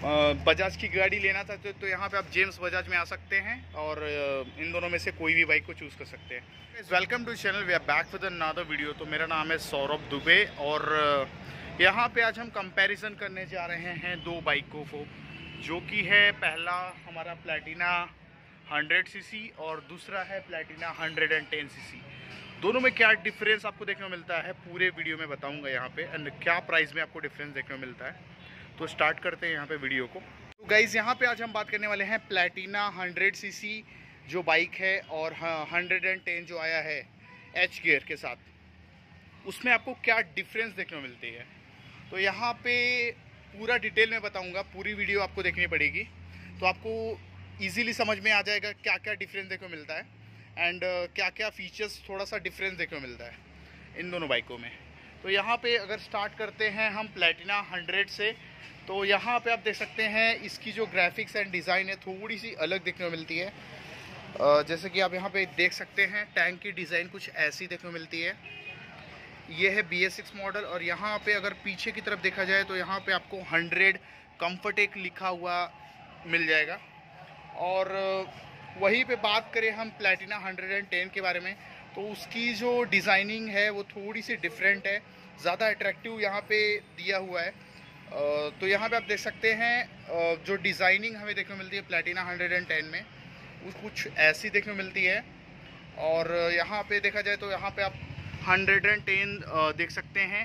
बजाज की गाड़ी लेना चाहते हो तो यहाँ पे आप जेम्स बजाज में आ सकते हैं और इन दोनों में से कोई भी बाइक को चूज़ कर सकते हैं। Welcome to channel, we are back with another video. तो मेरा नाम है सौरभ दुबे और यहाँ पे आज हम कंपैरिजन करने जा रहे हैं दो बाइकों को, जो कि है पहला हमारा प्लैटिना 100 सीसी और दूसरा है प्लैटिना 110 सीसी। दोनों में क्या डिफरेंस आपको देखने को मिलता है पूरे वीडियो में बताऊंगा यहाँ पे, एंड क्या प्राइस में आपको डिफरेंस देखने को मिलता है। तो स्टार्ट करते हैं यहाँ पे वीडियो को। तो गाइज़ यहाँ पे आज हम बात करने वाले हैं प्लैटिना 100 सीसी जो बाइक है और 110 जो आया है एच गियर के साथ, उसमें आपको क्या डिफरेंस देखने को मिलती है। तो यहाँ पे पूरा डिटेल में बताऊंगा, पूरी वीडियो आपको देखनी पड़ेगी तो आपको ईजिली समझ में आ जाएगा क्या क्या डिफरेंस देखने को मिलता है एंड क्या क्या फीचर्स थोड़ा सा डिफरेंस देखने को मिलता है इन दोनों बाइकों में। तो यहाँ पे अगर स्टार्ट करते हैं हम प्लैटिना 100 से, तो यहाँ पे आप देख सकते हैं इसकी जो ग्राफिक्स एंड डिज़ाइन है थोड़ी सी अलग देखने को मिलती है। जैसे कि आप यहाँ पे देख सकते हैं टैंक की डिज़ाइन कुछ ऐसी देखने को मिलती है। ये है BS6 मॉडल और यहाँ पे अगर पीछे की तरफ देखा जाए तो यहाँ पे आपको 100 कम्फर्टेक लिखा हुआ मिल जाएगा। और वहीं पे बात करें हम प्लैटिना 110 के बारे में, तो उसकी जो डिज़ाइनिंग है वो थोड़ी सी डिफरेंट है, ज़्यादा अट्रैक्टिव यहाँ पे दिया हुआ है। तो यहाँ पे आप देख सकते हैं जो डिज़ाइनिंग हमें देखने को मिलती है प्लैटिना 110 में वो कुछ ऐसी देखने को मिलती है। और यहाँ पे देखा जाए तो यहाँ पे आप 110 देख सकते हैं।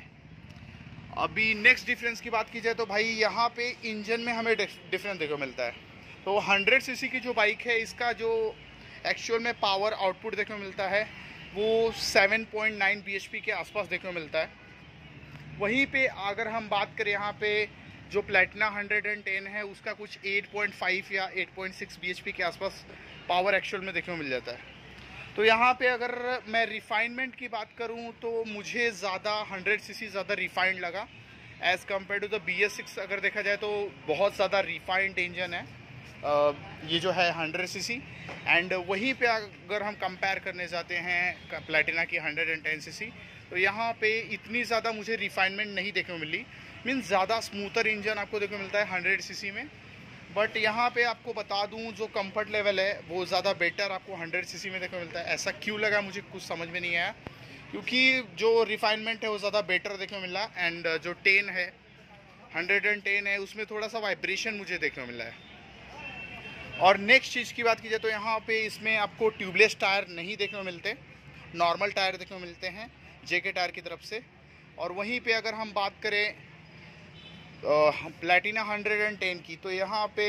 अभी नेक्स्ट डिफरेंस की बात की जाए तो भाई यहाँ पे इंजन में हमें डिफरेंस देखने को मिलता है। तो 100 सीसी की जो बाइक है इसका जो एक्चुअल में पावर आउटपुट देखने को मिलता है वो 7.9 bhp के आसपास देखने को मिलता है। वहीं पे अगर हम बात करें यहाँ पे जो प्लैटिना 110 है उसका कुछ 8.5 या 8.6 bhp के आसपास पावर एक्चुअल में देखने को मिल जाता है। तो यहाँ पे अगर मैं रिफाइनमेंट की बात करूँ तो मुझे ज़्यादा 100 सीसी ज़्यादा रिफाइंड लगा as compare to the BS6। अगर देखा जाए तो बहुत ज़्यादा रिफाइंड इंजन है ये जो है 100 सीसी। एंड वहीं पे अगर हम कंपेयर करने जाते हैं प्लैटिना की 110 सीसी, तो यहाँ पे इतनी ज़्यादा मुझे रिफाइनमेंट नहीं देखने को मिली। मीन्स ज़्यादा स्मूथर इंजन आपको देखने को मिलता है 100 सीसी में। बट यहाँ पे आपको बता दूँ जो कंफर्ट लेवल है वो ज़्यादा बेटर आपको 100 सीसी में देखने को मिलता है। ऐसा क्यों लगा मुझे कुछ समझ में नहीं आया, क्योंकि जो रिफाइनमेंट है वो ज़्यादा बेटर देखने को मिला। एंड जो 10 है 110 है उसमें थोड़ा सा वाइब्रेशन मुझे देखने को मिला है। और नेक्स्ट चीज़ की बात की जाए तो यहाँ पे इसमें आपको ट्यूबलेस टायर नहीं देखने को मिलते, नॉर्मल टायर देखने को मिलते हैं JK टायर की तरफ से। और वहीं पे अगर हम बात करें प्लैटिना 110 की, तो यहाँ पे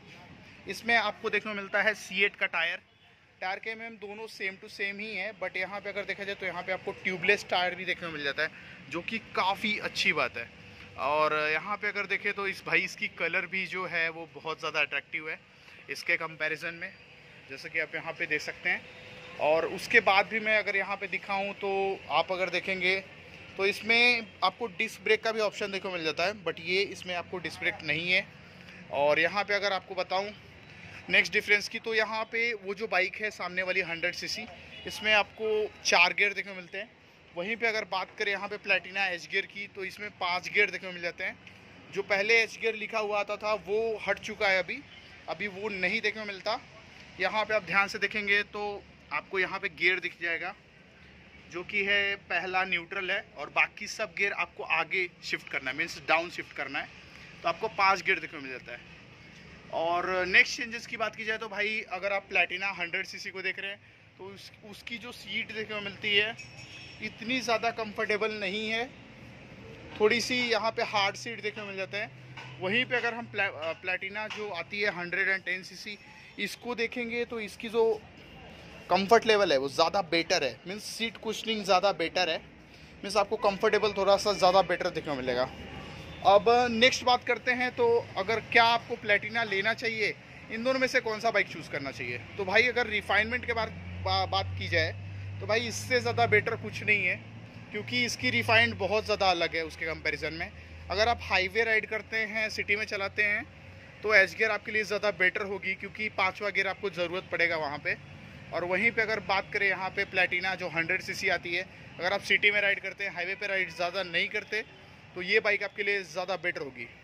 इसमें आपको देखने को मिलता है C8 का टायर के एमएम दोनों सेम टू सेम ही है। बट यहाँ पे अगर देखा जाए तो यहाँ पे आपको ट्यूबलेस टायर भी देखने को मिल जाता है, जो कि काफ़ी अच्छी बात है। और यहाँ पे अगर देखें तो इसकी कलर भी जो है वो बहुत ज़्यादा अट्रैक्टिव है इसके कंपैरिजन में, जैसे कि आप यहाँ पे देख सकते हैं। और उसके बाद भी मैं अगर यहाँ पे दिखाऊं तो आप अगर देखेंगे तो इसमें आपको डिस्क ब्रेक का भी ऑप्शन देखने को मिल जाता है, बट ये इसमें आपको डिस्क ब्रेक नहीं है। और यहाँ पे अगर आपको बताऊं नेक्स्ट डिफरेंस की, तो यहाँ पे वो जो बाइक है सामने वाली 100 सीसी, इसमें आपको 4 गियर देखने को मिलते हैं। वहीं पे अगर बात करें यहाँ पे प्लैटिना एच गियर की, तो इसमें 5 गियर देखने को मिल जाते हैं। जो पहले एच गियर लिखा हुआ आता था वो हट चुका है, अभी वो नहीं देखने को मिलता। यहाँ पे आप ध्यान से देखेंगे तो आपको यहाँ पे गियर दिख जाएगा, जो कि है पहला न्यूट्रल है और बाकी सब गियर आपको आगे शिफ्ट करना है, मीन्स डाउन शिफ्ट करना है। तो आपको 5 गियर देखने को मिल जाता है। और नेक्स्ट चेंजेस की बात की जाए तो भाई अगर आप प्लैटिना 100 सीसी को देख रहे हैं तो उसकी जो सीट देखने को मिलती है इतनी ज़्यादा कंफर्टेबल नहीं है, थोड़ी सी यहाँ पे हार्ड सीट देखने को मिल जाता है। वहीं पे अगर हम प्लैटिना जो आती है 110 सीसी इसको देखेंगे तो इसकी जो कंफर्ट लेवल है वो ज़्यादा बेटर है, मीन्स सीट कुशनिंग ज़्यादा बेटर है, मीन्स आपको कंफर्टेबल थोड़ा सा ज़्यादा बेटर देखने को मिलेगा। अब नेक्स्ट बात करते हैं तो अगर क्या आपको प्लैटिना लेना चाहिए, इन दोनों में से कौन सा बाइक चूज़ करना चाहिए। तो भाई अगर रिफाइनमेंट के बात की जाए तो भाई इससे ज़्यादा बेटर कुछ नहीं है, क्योंकि इसकी रिफाइंड बहुत ज़्यादा अलग है उसके कंपैरिजन में। अगर आप हाईवे राइड करते हैं, सिटी में चलाते हैं, तो एच गियर आपके लिए ज़्यादा बेटर होगी, क्योंकि 5वां गियर आपको ज़रूरत पड़ेगा वहाँ पे। और वहीं पे अगर बात करें यहाँ पे प्लैटिना जो 100 सीसी आती है, अगर आप सिटी में राइड करते हैं, हाईवे पे राइड ज़्यादा नहीं करते, तो ये बाइक आपके लिए ज़्यादा बेटर होगी।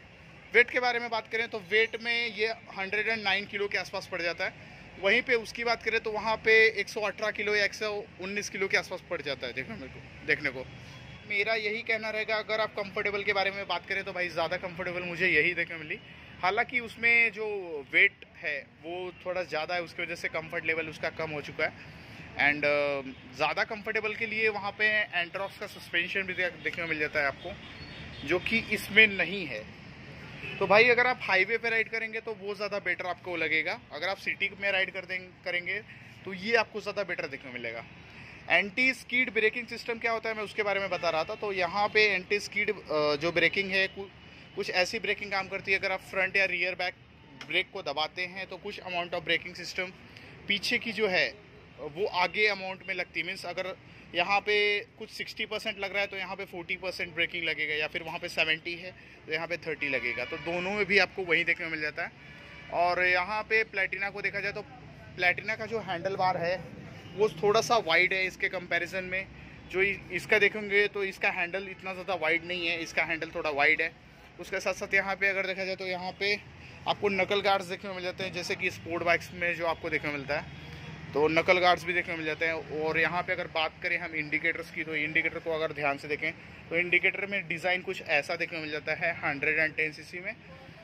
वेट के बारे में बात करें तो वेट में ये 109 किलो के आसपास पड़ जाता है। वहीं पे उसकी बात करें तो वहाँ पे 118 किलो या 119 किलो के आसपास पड़ जाता है देखने को। मेरा यही कहना रहेगा, अगर आप कंफर्टेबल के बारे में बात करें तो भाई ज़्यादा कंफर्टेबल मुझे यही देखने मिली। हालांकि उसमें जो वेट है वो थोड़ा ज़्यादा है, उसकी वजह से कंफर्ट लेवल उसका कम हो चुका है। एंड ज़्यादा कंफर्टेबल के लिए वहाँ पे एंट्रॉक्स का सस्पेंशन भी देखने को मिल जाता है आपको, जो कि इसमें नहीं है। तो भाई अगर आप हाईवे पे राइड करेंगे तो वो ज़्यादा बेटर आपको लगेगा। अगर आप सिटी में राइड करेंगे तो ये आपको ज़्यादा बेटर देखने को मिलेगा। एंटी स्कीड ब्रेकिंग सिस्टम क्या होता है मैं उसके बारे में बता रहा था। तो यहाँ पे एंटी स्कीड जो ब्रेकिंग है कुछ ऐसी ब्रेकिंग काम करती है। अगर आप फ्रंट या रियर बैक ब्रेक को दबाते हैं तो कुछ अमाउंट ऑफ ब्रेकिंग सिस्टम पीछे की जो है वो आगे अमाउंट में लगती है। मीन्स अगर यहाँ पे कुछ 60% लग रहा है तो यहाँ पे 40% ब्रेकिंग लगेगा, या फिर वहाँ पे 70 है तो यहाँ पे 30 लगेगा। तो दोनों में भी आपको वही देखने को मिल जाता है। और यहाँ पे प्लेटिना को देखा जाए तो प्लेटिना का जो हैंडल बार है वो थोड़ा सा वाइड है इसके कंपैरिजन में। जो इसका देखेंगे तो इसका हैंडल इतना ज़्यादा वाइड नहीं है, इसका हैंडल थोड़ा वाइड है। उसके साथ साथ यहाँ पे अगर देखा जाए तो यहाँ पे आपको नकल गार्ड्स देखने को मिल जाते हैं, जैसे कि स्पोर्ट बाइक्स में जो आपको देखने को मिलता है, तो नकल गार्ड्स भी देखने को मिल जाते हैं। और यहाँ पे अगर बात करें हम इंडिकेटर्स की, तो इंडिकेटर को अगर ध्यान से देखें तो इंडिकेटर में डिज़ाइन कुछ ऐसा देखने को मिल जाता है 110 सीसी में।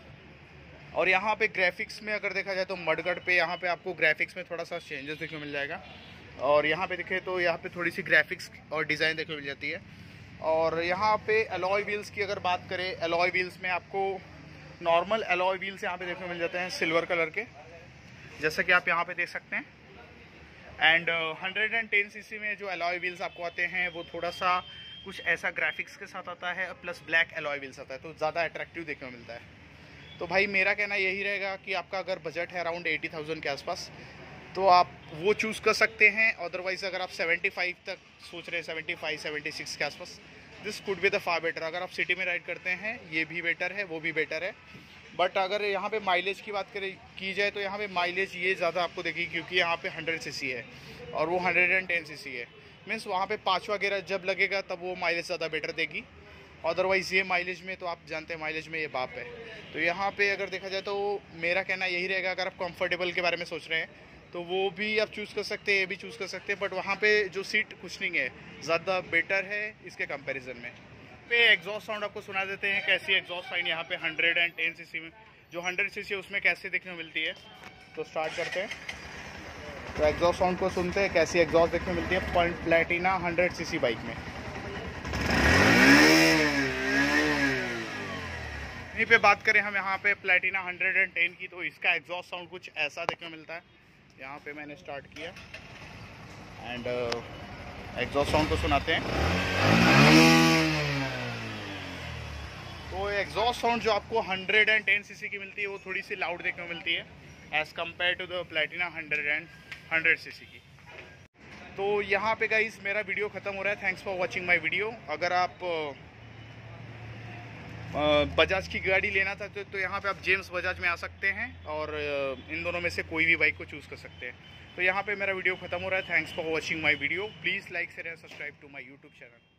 और यहाँ पे ग्राफिक्स में अगर देखा जाए तो मडगार्ड पे यहाँ पे आपको ग्राफिक्स में थोड़ा सा चेंजेस देखने को मिल जाएगा। और यहाँ पे देखें तो यहाँ पे थोड़ी सी ग्राफिक्स और डिज़ाइन देखने को मिल जाती है। और यहाँ पे अलॉय व्हील्स की अगर बात करें, अलॉय व्हील्स में आपको नॉर्मल अलॉय व्हील्स यहाँ पे देखने को मिल जाते हैं सिल्वर कलर के, जैसा कि आप यहाँ पे देख सकते हैं। एंड 110 सीसी में जो अलॉय व्हील्स आपको आते हैं वो थोड़ा सा कुछ ऐसा ग्राफिक्स के साथ आता है, प्लस ब्लैक अलॉय व्हील्स आता है, तो ज़्यादा अट्रैक्टिव देखने को मिलता है। तो भाई मेरा कहना यही रहेगा कि आपका अगर बजट है अराउंड 80,000 के आसपास तो आप वो चूज़ कर सकते हैं। अदरवाइज़ अगर आप 75 तक सोच रहे हैं, 75-76 के आसपास, this could be the far better. अगर आप सिटी में राइड करते हैं ये भी बेटर है, वो भी बेटर है। बट अगर यहाँ पे माइलेज की बात की जाए तो यहाँ पे माइलेज ये ज़्यादा आपको देगी, क्योंकि यहाँ पे 100 सीसी है और वो 110 सीसी है। मीन्स वहाँ पे 5वां गियर जब लगेगा तब वो माइलेज ज़्यादा बेटर देगी। अदरवाइज़ ये माइलेज में तो आप जानते हैं माइलेज में ये बाप है। तो यहाँ पे अगर देखा जाए तो मेरा कहना यही रहेगा, अगर आप कंफर्टेबल के बारे में सोच रहे हैं तो वो भी आप चूज़ कर सकते हैं, ये भी चूज़ कर सकते हैं। बट वहाँ पे जो सीट कुशनिंग है ज़्यादा बेटर है इसके कंपैरिजन में। पे एग्जॉस्ट साउंड आपको सुना देते हैं, कैसी एग्जॉस्ट साउंड यहाँ पे 110 सीसी में, जो 100 सीसी है उसमें कैसे देखने को मिलती है। तो स्टार्ट करते हैं, तो एग्जॉस्ट साउंड को सुनते हैं कैसी एग्जॉस्ट देखने को मिलती है प्लेटिना 100 सीसी बाइक में। यहीं पे बात करें हम यहाँ पे प्लेटिना 110 की, तो इसका एग्जॉस्ट साउंड कुछ ऐसा देखने को मिलता है। यहाँ पे मैंने स्टार्ट किया एंड एग्जॉस्ट साउंड को सुनाते हैं। तो एग्जॉस्ट साउंड जो आपको 110 सीसी की मिलती है वो थोड़ी सी लाउड देखने को मिलती है as compare to the Platina 100 CC की। तो यहाँ पे गाइस मेरा वीडियो ख़त्म हो रहा है। Thanks for watching my video. अगर आप बजाज की गाड़ी लेना चाहते हो तो यहाँ पे आप जेम्स बजाज में आ सकते हैं और इन दोनों में से कोई भी बाइक को चूज़ कर सकते हैं। तो यहाँ पे मेरा वीडियो ख़त्म हो रहा है। Thanks for watching my video. Please like share and subscribe to my YouTube channel.